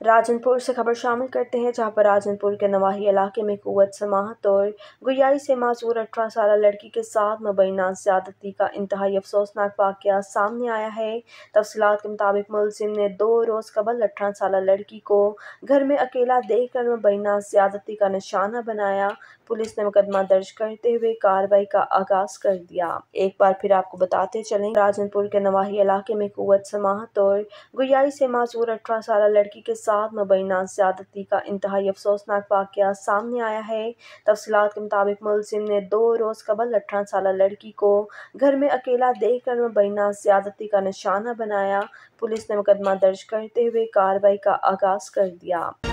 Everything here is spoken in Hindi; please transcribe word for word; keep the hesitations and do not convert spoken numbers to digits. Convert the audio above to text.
राजनपुर से खबर शामिल करते हैं, जहां पर राजनपुर के नवाही इलाके में कुव्वत समाअत और गुयाई से मासूर अठारह साल लड़की के साथ मुबैना ज़्यादती का इंतहाई अफसोसनाक वाक़या सामने आया है। तफसीलात के मुताबिक मुलजिम ने दो रोज़ कबल अठारह साल लड़की को घर में अकेला देखकर मुबैना ज़्यादती का निशाना बनाया। पुलिस ने मुकदमा दर्ज करते हुए कार्रवाई का आगाज़ कर दिया। एक बार फिर आपको बताते चलें, राजनपुर के नवाही इलाके में कुव्वत समाअत और गुयाई से मासूर अठारह साल लड़की के साथ मुबैना ज़्यादती का इंतहाई अफसोसनाक वाक़या सामने आया है। तफसीलात के मुताबिक मुलजिम ने दो रोज़ कबल अठारह साल लड़की को घर में अकेला देखकर मुबैना ज़्यादती का निशाना बनाया। पुलिस ने मुकदमा दर्ज करते हुए कार्रवाई का आगाज़ कर दिया।